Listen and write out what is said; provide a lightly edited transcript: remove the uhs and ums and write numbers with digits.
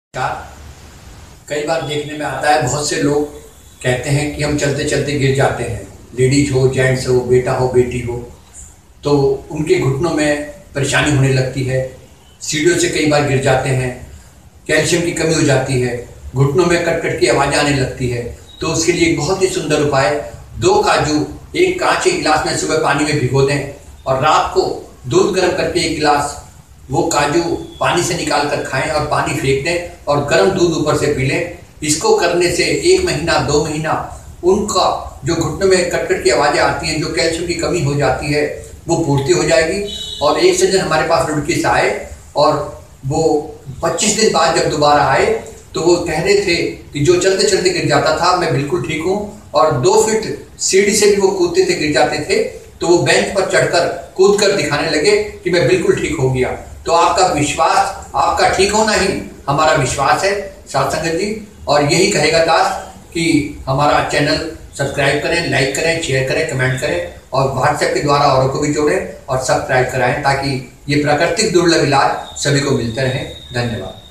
का कई बार देखने में आता है, बहुत से लोग कहते हैं कि हम चलते चलते गिर जाते हैं। लेडीज हो, जेंट्स हो, बेटा हो, बेटी हो, तो उनके घुटनों में परेशानी होने लगती है। सीढ़ियों से कई बार गिर जाते हैं, कैल्शियम की कमी हो जाती है, घुटनों में कट कट की आवाज़ आने लगती है। तो उसके लिए एक बहुत ही सुंदर उपाय, 2 काजू एक कांच के गिलास में सुबह पानी में भिगो दें और रात को दूध गर्म करके 1 गिलास वो काजू पानी से निकाल कर खाएं और पानी फेंक दें और गर्म दूध ऊपर से पी लें। इसको करने से 1 महीना 2 महीना उनका जो घुटनों में कट की आवाज़ें आती हैं, जो कैल्शियम की कमी हो जाती है, वो पूर्ति हो जाएगी। और एक सज्जन हमारे पास रुड़की से आए और वो 25 दिन बाद जब दोबारा आए तो वो कह रहे थे कि जो चलते चलते गिर जाता था, मैं बिल्कुल ठीक हूँ। और 2 फीट सीढ़ी से भी वो कूदते थे, गिर जाते थे, तो वो बेंच पर चढ़कर कूद कर दिखाने लगे कि मैं बिल्कुल ठीक हो गया। तो आपका विश्वास, आपका ठीक होना ही हमारा विश्वास है साथ संगत जी। और यही कहेगा दास कि हमारा चैनल सब्सक्राइब करें, लाइक करें, शेयर करें, कमेंट करें और व्हाट्सएप के द्वारा औरों को भी जोड़ें और सब्सक्राइब कराएं, ताकि ये प्राकृतिक दुर्लभ इलाज सभी को मिलते रहें। धन्यवाद।